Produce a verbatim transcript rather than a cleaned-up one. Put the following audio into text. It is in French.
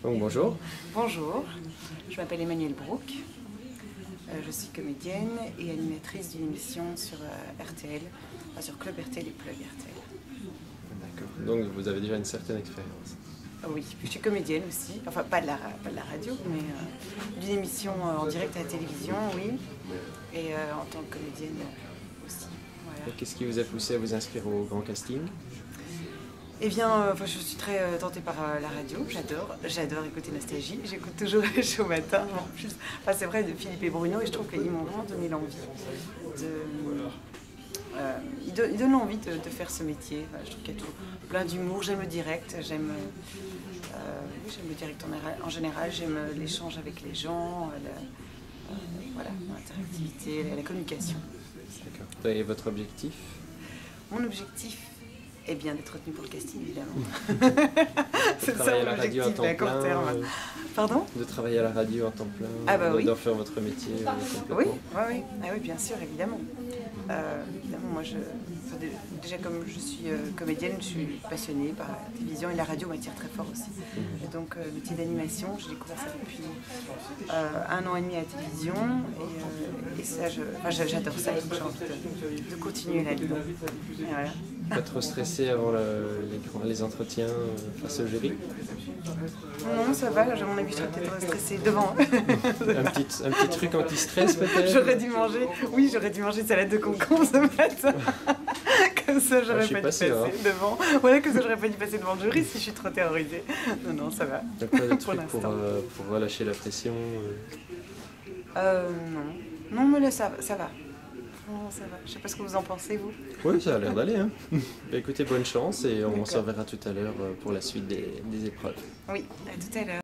Donc bonjour. Bonjour, je m'appelle Emmanuelle Brook, euh, je suis comédienne et animatrice d'une émission sur euh, R T L, enfin, sur Club R T L et Plug R T L. D'accord. Donc vous avez déjà une certaine expérience. Oh oui, puis je suis comédienne aussi, enfin pas de la, pas de la radio, mais euh, d'une émission euh, en direct à la télévision, oui, et euh, en tant que comédienne euh, aussi. Voilà. Et qu'est-ce qui vous a poussé à vous inscrire au grand casting? Eh bien, euh, je suis très euh, tentée par euh, la radio, j'adore, j'adore écouter Nostalgie, j'écoute toujours les shows matin, en plus, enfin, c'est vrai, de Philippe et Bruno, et je trouve qu'ils m'ont vraiment donné l'envie de... Euh, ils, don, ils donnent envie de, de faire ce métier, enfin, je trouve qu'il y a tout, plein d'humour, j'aime le direct, j'aime euh, oui, j'aime le direct en, en général, j'aime l'échange avec les gens, la, euh, voilà, l'interactivité, la, la communication. D'accord. Et votre objectif? Mon objectif, eh bien, d'être retenu pour le casting, évidemment. C'est ça mon objectif à court terme. Euh, Pardon? De travailler à la radio en temps plein, ah bah oui. d'en faire votre métier euh, complètement. Oui, oui, oui. Ah oui, bien sûr, évidemment. Euh, évidemment, moi, je, déjà comme je suis euh, comédienne, je suis passionnée par la télévision et la radio m'attire très fort aussi. Mmh. Et donc, euh, le métier d'animation, j'ai découvert ça depuis euh, un an et demi à la télévision. Et, euh, et ça, je, enfin, j'adore ça, donc j'ai envie de, de continuer là-dedans. Voilà. Pas trop stressé avant le, les, les entretiens euh, face au jury? Non, ça va, à mon avis, je serais peut-être stressée devant. un, petit, un petit truc anti-stress peut-être? J'aurais dû manger, oui, j'aurais dû manger une salade de concombre ce matin. Comme ça, j'aurais ah, pas dû passer hein. devant. Voilà, comme ça, j'aurais pas dû passer devant le jury si je suis trop terrorisée. Non, non, ça va. Donc pas de truc pour, euh, pour relâcher la pression euh... euh, non. Non, mais là, ça, ça va. Non, ça va. Je sais pas ce que vous en pensez, vous. Oui, ça a l'air d'aller. Hein. Bah, écoutez, bonne chance et on se reverra tout à l'heure pour la suite des, des épreuves. Oui, à tout à l'heure.